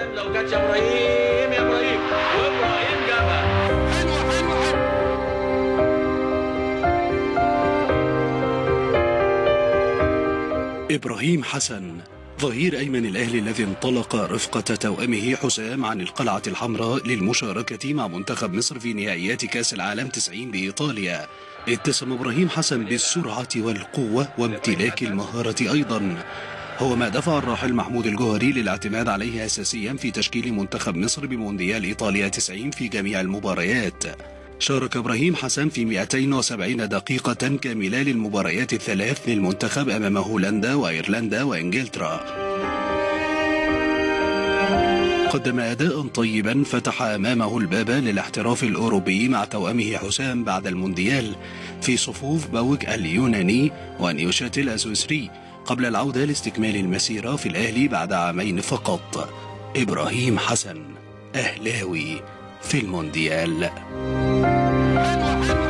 لو كانش يا ابراهيم يا ابراهيم، وابراهيم جابها. حلوه حلوه حلوه. إبراهيم حسن ظهير أيمن الأهلي الذي انطلق رفقة توأمه حسام عن القلعة الحمراء للمشاركة مع منتخب مصر في نهائيات كأس العالم 90 بإيطاليا. اتسم إبراهيم حسن بالسرعة والقوة وامتلاك المهارة أيضا، هو ما دفع الراحل محمود الجوهري للاعتماد عليه أساسيا في تشكيل منتخب مصر بمونديال إيطاليا 90 في جميع المباريات. شارك إبراهيم حسن في 270 دقيقة كاملة للمباريات الثلاث للمنتخب أمام هولندا وأيرلندا وإنجلترا. قدم أداء طيبا فتح أمامه الباب للاحتراف الأوروبي مع توأمه حسام بعد المونديال في صفوف باوك اليوناني ونيوشاتل السويسري قبل العودة لاستكمال المسيرة في الأهلي بعد عامين فقط. إبراهيم حسن أهلاوي في المونديال.